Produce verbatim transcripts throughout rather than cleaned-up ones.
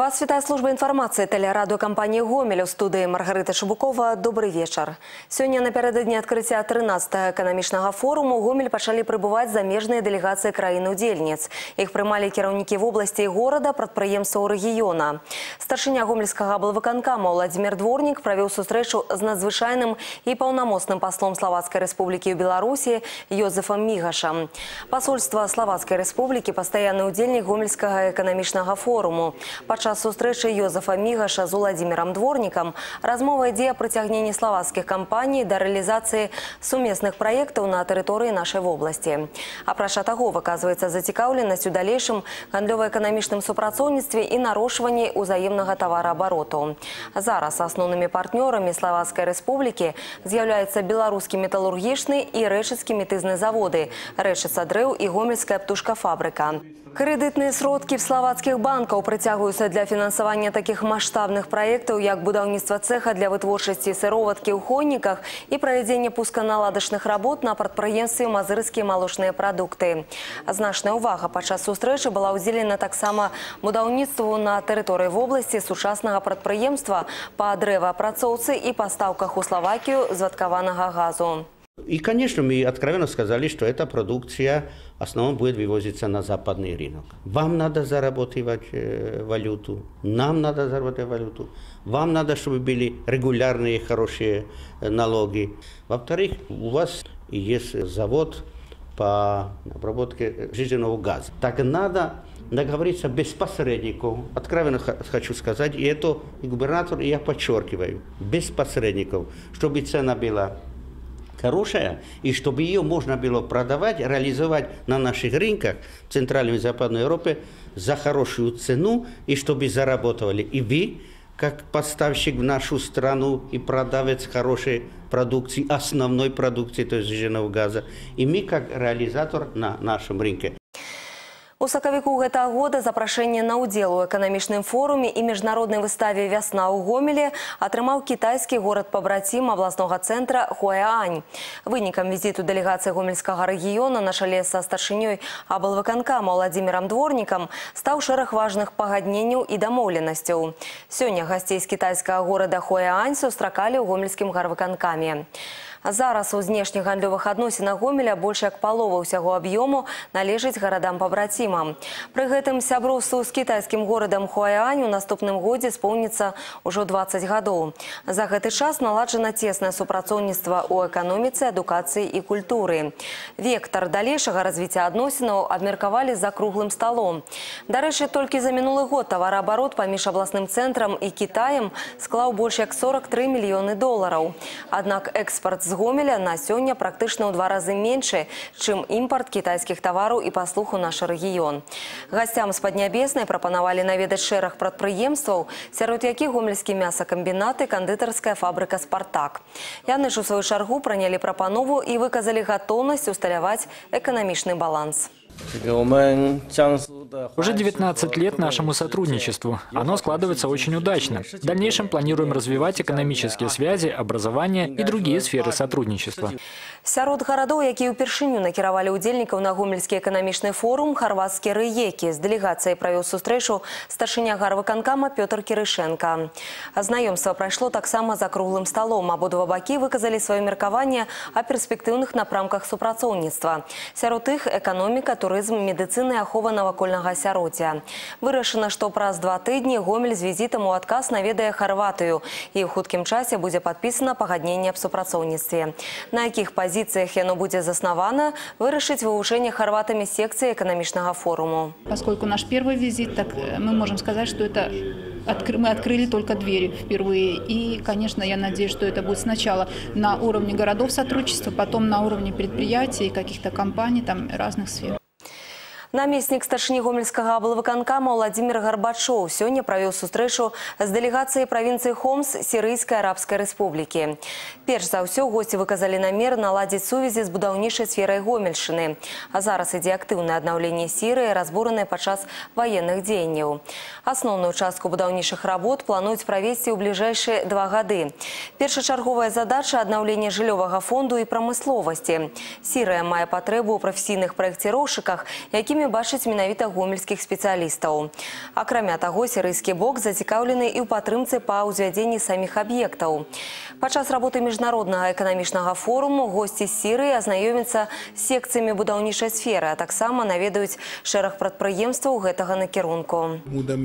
Вас вітає служба інформації телерадіокомпанії «Гомель». У студії Маргарита Шабукова. Добрий вечір. Сьогодні напередодні відкриття тринадцятого економічного форуму у Гомель почали прибувати заміжні делегації країн-удільниць. Їх приймали керівники в області і города, підприємства у регіона. Старшиня Гомельського облвиконкама Владимир Дворник провів зустрічу з надзвичайним і повномоцним послом Словацької Республіки у Білорусі Йозефом Мігашем. Посольство Словацької Республіки – постійний удільник Гомельського економічного форуму. Падчас сустрэчы Йозефа Мігаша з Владимиром Дворником размова ідзе о прыцягненні словацкіх кампаній да рэалізацыі сумесных праектаў на тэрыторыі нашай вобласці. Апрача таго, выказваецца зацікаўленасць у далейшым гандлёва-эканамічным супрацоўніцтве і нарошванні ўзаемнага тавараабароту. Зараз асноўнымі партнёрамі Словацкай Рэспублікі з'яўляюцца беларускі металургічны і рэчыцкі метызны заводы, рэчыца дрэў і гомельская птушкафабрыка. Кредитные сродки в словацких банках притягиваются для финансования таких масштабных проектов, как будаўніцтва цеха для вытворчасці сыроваткі ў Хоніках и проведение пусканаладачных работ на прадпрыемстве «Мазырскія малочныя прадукты». Значная увага падчас сустрэчы была ўдзелена таксама будаўніцтву на тэрыторыі вобласці сучаснага прадпрыемства па дрэваапрацоўцы и поставках у Словакию звадкаванага газу. И, конечно, мы откровенно сказали, что эта продукция в основном будет вывозиться на западный рынок. Вам надо зарабатывать э, валюту, нам надо зарабатывать валюту, вам надо, чтобы были регулярные хорошие э, налоги. Во-вторых, у вас есть завод по обработке жиженного газа. Так надо договориться без посредников. Откровенно хочу сказать, и это и губернатор, и я подчеркиваю, без посредников, чтобы цена была хорошая, и чтобы ее можно было продавать, реализовать на наших рынках в Центральной и Западной Европе за хорошую цену, и чтобы заработали и вы, как поставщик в нашу страну и продавец хорошей продукции, основной продукции, то есть жиженного газа, и мы, как реализатор на нашем рынке. У сакавіку гэтага года запрашэнне на ўдзел у эканамічным форуме і міжнароднай выставе «Вясна» ў Гомелі атрымаў кітайскі горад-пабрацім абласнога цэнтра Хуайань. Вынікам візіту дэлегацыі гомельскага рэгіёна на чале са старшынёй аблвыканкама Владимиром Дворником стаў шэраг важных пагадненняў і дамоўленасцяў. Сёння гасцей з кітайскага горада Хуайань сустракалі ў гомельскім гарвыканкаме. Зараз у знешніх гандлёвых адносінах Гомеля больш як палова ўсяго аб'ёму належыць гарадам-пабрацімам. Пры гэтым сяброўству з кітайскім горадам Хуайань у наступным годзе споўніцца ўжо дваццаць гадоў. За гэты час наладжана цеснае супрацоўніцтва ў эканоміцы, адукацыі і культуры. Вектар далейшага развіцця адносінаў абмеркавалі за круглым сталом. Дарэчы, толькі за мінулы год тавараабарот паміж абласным цэнтрам і Кітаем склаў больш як сорок тры мільёны долараў. Аднак экспарт з Гомеля на сёння практычна ў два разы меншы, чым імпарт кітайскіх тавараў і паслуг у наш рэгіён. Гасцям з Паднябеснай прапанавалі наведаць шэраг прадпрыемстваў, сярод якіх гомельскі мясакамбінат і кандытарская фабрыка «Спартак». Яны ж у сваю чаргу прынялі прапанову і выказалі гатоўнасць усталяваць эканамічны баланс. Уже девятнадцать лет нашему сотрудничеству. Оно складывается очень удачно. В дальнейшем планируем развивать экономические связи, образование и другие сферы сотрудничества. Сярод гарадоў, якія ўпершыню накіравалі ўдзельнікаў на гомельскі эканамічны форум, харвацкія рыекі. З дэлегацыяй правёў сустрэчу старшыня гарвыканкама Пётр Кірышэнка. Знаёмства прайшло таксама за круглым сталом. Абодва бакі выказалі сваё меркаванне о перспектыўных напрамках супрацоўніцтва. Сярод іх эканоміка, турызм, медыцына і ахова навакольнага асяроддзя. Вырашана, што праз два тыдні Гомель з візітам у адказ наведае Харватыю, і ў хуткім часе будзе падпісана пагадненне аб супрацоўніцтве. На якіх позициях яно будет засновано, вырашить вывучение хорватами секции экономичного форума. Поскольку наш первый визит, так мы можем сказать, что это откры, мы открыли только двери впервые. И, конечно, я надеюсь, что это будет сначала на уровне городов сотрудничества, потом на уровне предприятий, каких-то компаний, там разных сфер. Намеснік старшыні гомельскага аблвыканкама Владимир Горбачов сёння правёў сустрэчу з дэлегацыяй правінцыі Хомс Сірыйскай арабскай рэспублікі. Перш за ўсё госці выказалі намер наладзіць сувязі з будаўнічай сферай Гомельшчыны. А зараз ідзе актыўнае аднаўленне Сірыі, разбуранае падчас ваенных дзеянняў. Асноўную частку будаўнічых работ плануюць правесці ў бліжэйшыя два гады. Першачарговая задача – аднаўленне жыллёвага фонду і прамысловасці. Сірыя мае патрэбу ў прафесійных праекціроўшчыках, якімі перспектывамі бачыць менавіта гомельскіх спецыялістаў. Акрамя таго, сірыйскі бок зацікаўлены і ў падтрымцы па ўзвядзенні саміх аб'ектаў. Падчас работы міжнароднага эканамічнага форуму госці з Сірыі азнаёмяцца з секцыямі будаўнічай сферы, а таксама наведаюць шэраг прадпрыемстваў гэтага накірунку.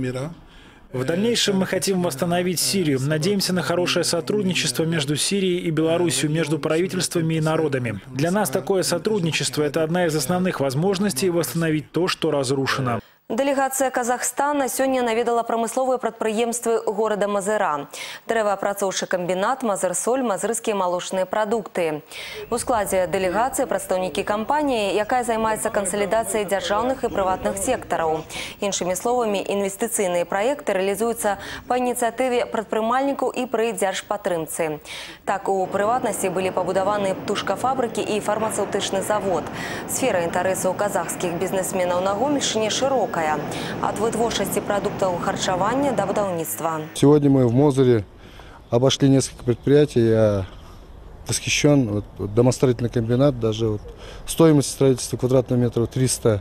В дальнейшем мы хотим восстановить Сирию. Надеемся на хорошее сотрудничество между Сирией и Беларусью, между правительствами и народами. Для нас такое сотрудничество – это одна из основных возможностей восстановить то, что разрушено. Делегация Казахстана сегодня наведала промысловые предприемства города Мазыра. Дрэваапрацоўчы комбинат, Мазырсоль, мазырские молочные продукты. У складе делегации представники компании, якая займаецца консолидацией державных и приватных секторов. Іншими словами, инвестиционные проекты реализуются по инициативе предпринимальников и при дзяржпатрымцы. Так, у приватности были побудованы птушкафабрики и фармацевтычный завод. Сфера интересов казахских бизнесменов на Гомельщине широкая. От вытворчасці продуктов харчевания до будаўніцтва. Сегодня мы в Мозыре обошли несколько предприятий. Я восхищен. Вот, вот, домостроительный комбинат, даже вот, стоимость строительства квадратного метра триста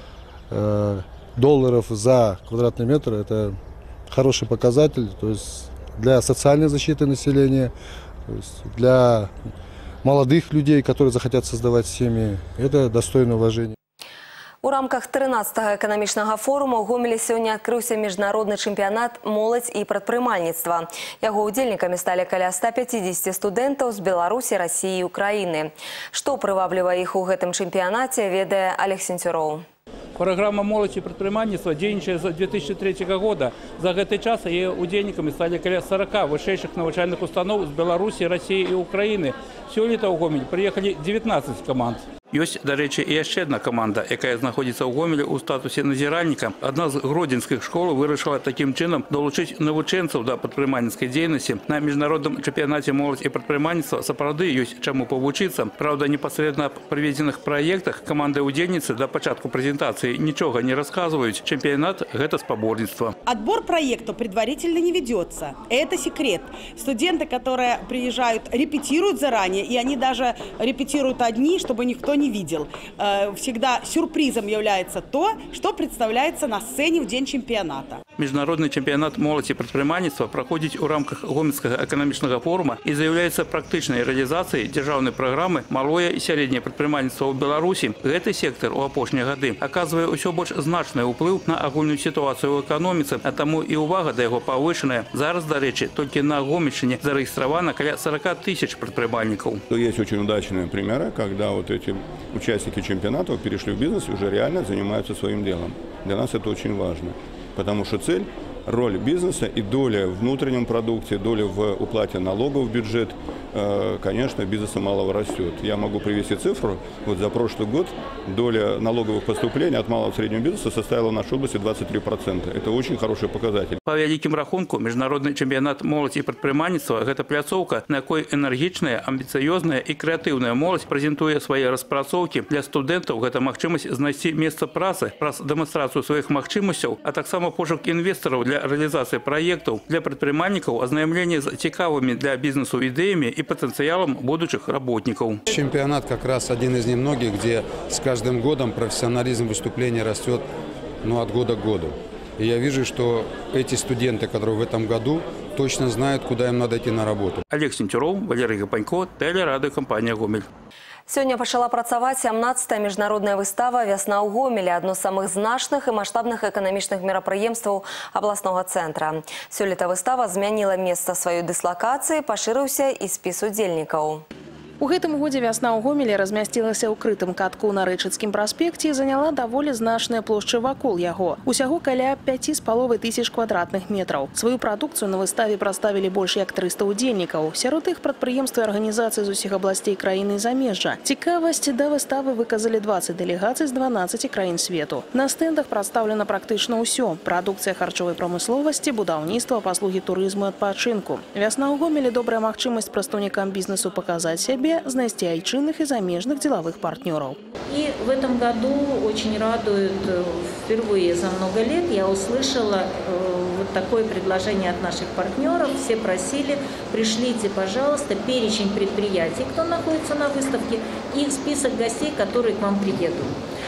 э, долларов за квадратный метр. Это хороший показатель. То есть для социальной защиты населения, то есть для молодых людей, которые захотят создавать семьи. Это достойно уважения. У рамках тринадцатага эканамічнага форуму ў Гомелі сёння адкрыўся міжнародны чэмпіянат «Моладзь і прадпрымальніцтва». Яго ўдзельнікамі сталі каля ста пяцідзесяці студэнтаў з Беларусі, Расіі і Украіны. Што прываблівае іх у гэтым чэмпіянаце, ведае Олег Сенцюроў. Программа «Молодь и предпринимательство» дзейнічае з две тысячи третьего года. За гэты час яе удзельнікамі сталі каля сорока вышэйшых навучальных устаноў з Беларусі, Расіі і Украіны. Сёлета ў Гомель прыехалі девятнадцать команд. Ёсць, дарэчы, і яшчэ адна каманда, якая знаходзіцца ў Гомелі ў статусе назіральніка. Адна з гродзенскіх школ вырашыла такім чынам далучыць навучэнцаў да прадпрымальніцкай дзейнасці. На міжнародным чэмпіянаце «Моладзь і прадпрымальніцтва» сапраўды ёсць чаму павучыцца. Праўда, непасрэдна аб праведзеных праектах каманды ўдзельніцы да пачатку прэзентацыі нічога не расказваюць. Чэмпіянат – гэта спаборніцтва. Отбор проекта предварительно не ведется. Это секрет. Студенты, которые приезжают, репетируют заранее, и они даже репетируют одни, чтобы никто не видел. Всегда сюрпризом является то, что представляется на сцене в день чемпионата. Міжнародны чэмпіянат «Моладзь і прадпрымальніцтва» праходзіць у рамках Гомельскага эканамічнага форума і з'яўляецца практычнай рэалізацыяй дзяржаўнай праграмы «Малое і сярэдняе прадпрымальніцтва ў Беларусі». Гэты сектар у апошнія гады аказвае ўсё больш значны ўплыў на агульную сітуацыю ў эканоміцы, а таму і ўвага да яго павышаная. Зараз, дарэчы, толькі на Гомельшчыне зарэгістравана каля сорока тысяч прадпрымальнікаў. Есть очень удачные примеры, когда вот эти участники чемпионатов перешли в бизнес и уже реально занимаются своим делом. Для нас это очень важно. Потому что цель, роль бизнеса и доля в внутреннем продукте, доля в уплате налогов в бюджет, конечно, бизнеса малого растет. Я могу привести цифру. Вот за прошлый год доля налоговых поступлений от малого и среднего бизнеса составила в нашей области двадцать три процента. Это очень хороший показатель. По вялікім рахунку, міжнародны чэмпіянат «Моладзь і прадпрымальніцтва» – гэта пляцоўка, на якой энергічная, амбіцыёзная і крэатыўная моладзь прэзентуе свае распрацоўкі. Для студэнтаў гэта магчымасць знайсці месца працы праз дэманстрацыю сваіх магчымасцяў, а таксама пошук інвестараў для реализации проектов, для предпринимальников ознакомление с цікавыми для бизнесу идеями и потенциалом будущих работников. Чемпионат как раз один из немногих, где с каждым годом профессионализм выступления растет, ну, от года к году. И я вижу, что эти студенты, которые в этом году, точно знают, куда им надо идти на работу. Олег Сенцюроў, Валерий Гапанько, телерадиокомпания «Гомель». Сёння пачала працаваць сямнадцатая міжнародная выстава «Вясна ў Гомелі», адно з самых значных і маштабных эканамічных мерапрыемстваў абласнога цэнтра. Сёлета выстава змяніла месца сваёй дыслакацыі, пашырыўся і спіс удзельнікаў. У гэтым годзе «Вясна ў Гомелі» размясцілася ў крытым катку на Рэчыцкім праспекце і заняла даволі значныя плошчы вакол яго. Усяго каля пяці з паловай тысяч квадратных метраў. Сваю прадукцыю на выставе прадставілі больш як трыста удзельнікаў. Сярод іх прадпрыемствы і арганізацыі з усіх абласцей краіны і замежжа. Цікавасць да выставы выказалі дваццаць дэлегацый з дванаццаці краін свету. На стэндах прадстаўлена практычна ўсё. Прадукцыя харчовай прамысловасці, будаўніцтва, паслугі турызму і адпачынку. «Вясна ў Гомелі» – добрая магчымасць прадстаўнікам бізнесу паказаць сябе, знайсці айчынных и замежных деловых партнеров. И в этом году очень радует, впервые за много лет я услышала вот такое предложение от наших партнеров. Все просили, пришлите, пожалуйста, перечень предприятий, кто находится на выставке, и список гостей, которые к вам приедут.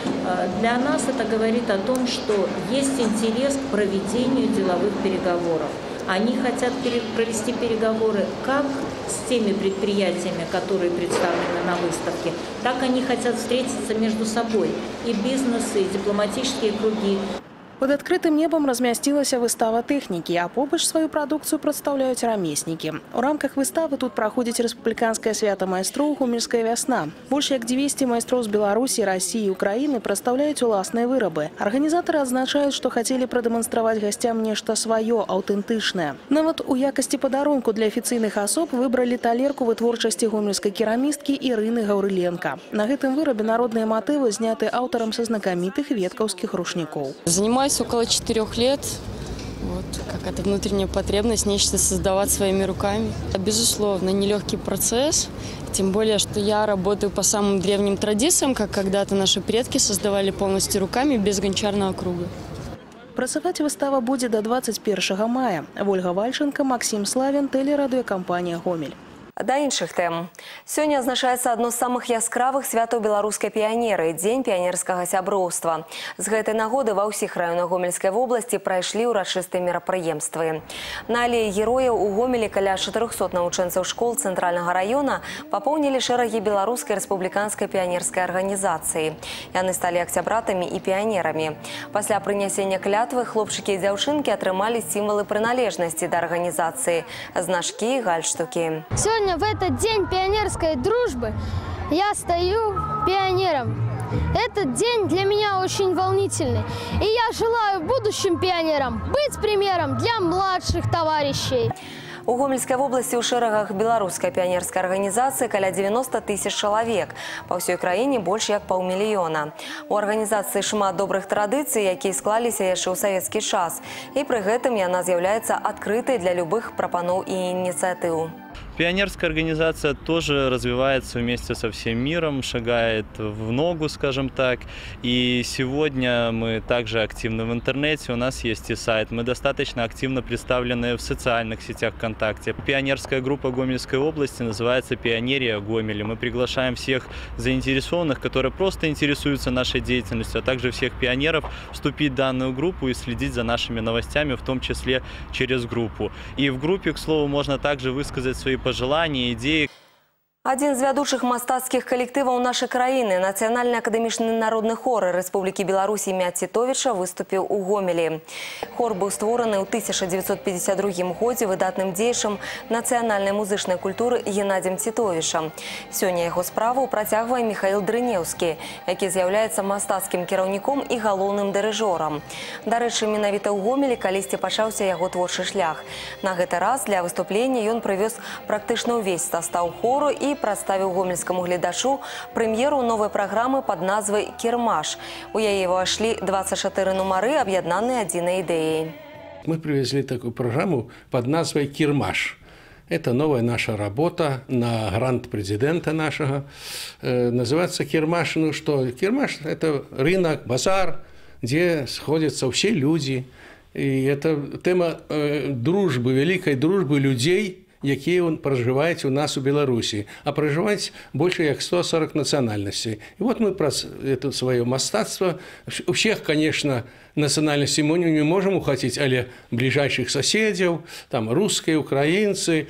Для нас это говорит о том, что есть интерес к проведению деловых переговоров. Они хотят провести переговоры как с теми предприятиями, которые представлены на выставке, так они хотят встретиться между собой. И бизнес, и дипломатические круги. Под открытым небом размясцілася выстава тэхнікі, а побач сваю прадукцыю прадстаўляюць рамеснікі. У рамках выставы тут праходзіць рэспубліканскае свята майстроў «Гомельская вясна». Больш як дзвесце майстроў з Беларусі, Расіі і Украіны прадстаўляюць уласныя вырабы. Арганізатары адзначаюць, што хацелі прадэманстраваць гасцям нешта сваё, аўтэнтычнае. Нават у якасці падарунку для афіцыйных асоб выбралі талерку вытворчасці гомельскай керамісткі Ірыны Гаўрыленка. На гэтым вырабе народныя матывы зняты аўтарам са знакамітых веткаўскіх рушнікоў. Около четырех лет. Вот, какая-то внутренняя потребность, нечто создавать своими руками. Безусловно, нелегкий процесс. Тем более, что я работаю по самым древним традициям, как когда-то наши предки создавали полностью руками, без гончарного круга. Працаваць выстава будзе до двадцать первого мая. Ольга Вальченко, Максим Славин, телерадиокомпания «Гомель». Да іншых тэм. Сёння адзначаецца адно з самых яскравых святаў беларускай піянеры – Дзень піянерскага сяброўства. З гэтай нагоды ва ўсіх раёнах Гомельскай вобласці прайшлі ўрачыстыя мерапрыемствы. На алеі герояў у Гомелі каля чатырохсот навучэнцаў школ цэнтральнага раёна папоўнілі шэрагі беларускай рэспубліканскай піянерскай арганізацыі. Яны сталі акцябратамі і піянерамі. Пасля прынясення клятвы хлопчыкі і дзяўчынкі атрымалі сімвалы прыналежнасці да арганізацыі – значкі і гальштукі. В этот день пионерской дружбы я стою пионером. Этот день для меня очень волнительный. И я желаю будущим пионерам быть примером для младших товарищей. У Гомельской области у шэрагах беларускай пионерской организации каля девяноста тысяч человек. По всей краіне больше як паўмільёна. У организации шмат добрых традыцый, якія склаліся яшчэ ў савецкі час. И при гэтым яна з'яўляецца открытой для любых прапаноў и инициатив. Пионерская организация тоже развивается вместе со всем миром, шагает в ногу, скажем так. И сегодня мы также активны в интернете, у нас есть и сайт. Мы достаточно активно представлены в социальных сетях ВКонтакте. Пионерская группа Гомельской области называется «Пионерия Гомеля». Мы приглашаем всех заинтересованных, которые просто интересуются нашей деятельностью, а также всех пионеров вступить в данную группу и следить за нашими новостями, в том числе через группу. И в группе, к слову, можно также высказать свои пожелания, идеи. Один з вядучых мастацкіх калектываў нашай краіны, Нацыянальны акадэмічны народны хор Рэспублікі Беларусь імя Тітовіча выступіў у Гомелі. Хор быў створаны ў тысяча девятьсот пятьдесят другім годзе выдатным дзеячам нацыянальнай музычнай культуры Геннадзем Тітовічам. Сёння яго справу працягвае Михаил Дрынеўскі, які з'яўляецца мастацкім кіраўніком і галоўным дырыжорам. Дарэчы, менавіта ў Гомелі калісьці пачаўся яго творчы шлях. На гэты раз для выступлення ён прывёз практычна ўвесь састаў хору і прадставіў гомельскаму гледачу прэм'еру новай праграмы пад назвай «Кірмаш». У яе ўвайшлі двадцать четыре нумары, аб'яднаныя адзінай ідэяй. Мы привезли такую программу под назвой «Кірмаш». Это новая наша работа на грант президента нашего. Э, называется «Кірмаш». Ну что, «Кірмаш» – это рынок, базар, где сходятся все люди. И это тема э, дружбы, великой дружбы людей, якія проживаюць у нас у Беларусі, а проживаюць больше як сто сорок национальностей. И вот мы про это свое мастацтво, у всех, конечно, национальностей мы не можем ухватить, але ближайших соседей, там русские, украинцы,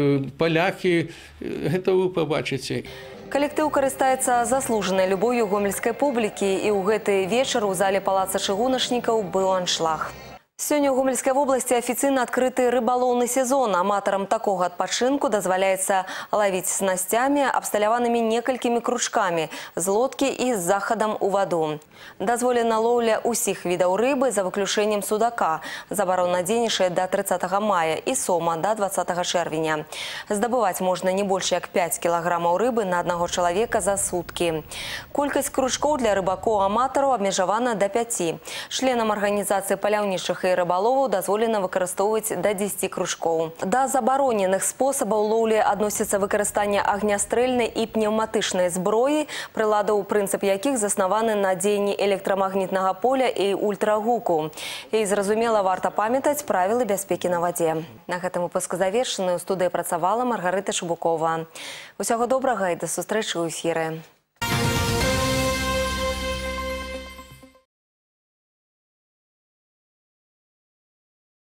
поляки, это вы побачите. Калектыў карыстаецца заслужанай любоўю гомельскай публікі, і ў гэты вечар у зале палаца чыгуначнікаў быў аншлаг. Сёння ў Гомельскай вобласці афіцыйна адкрыты рыбалоўны сезон. Аматарам такога адпачынку дазваляецца лавіць снасцямі, абсталяванымі некалькімі кружкамі, з лодкі і з захадам у ваду. Дазволена лоўля ўсіх відаў рыбы за выключэннем судака. Забарона дзейнічае да трыццатага мая і сома да дваццатага чэрвеня. Здабываць можна не больш як пять кілаграмаў рыбы на аднаго чалавека за суткі. Колькасць кружкоў для рыбакоў-аматараў абмежавана да пяці. Членам арганізацыі паляўнічых і рыбаловаў дазволена выкарыстоўваць да дзесяці кружкоў. Да забароненых спосабаў лоўлі адносіцца выкарыстанне агнястрэльнай і пнеўматычнай зброі, прыладаў, прынцып якіх заснаваны на дзеянні электрамагнітнага поля і ультрагуку. І, зразумела, варта памятаць правілы бяспекі на вадзе. На гэтым выпуск завершаны. У студыі працавала Маргарыта Шубукова. Усяго добрага і да сустрэчы ў эфіры.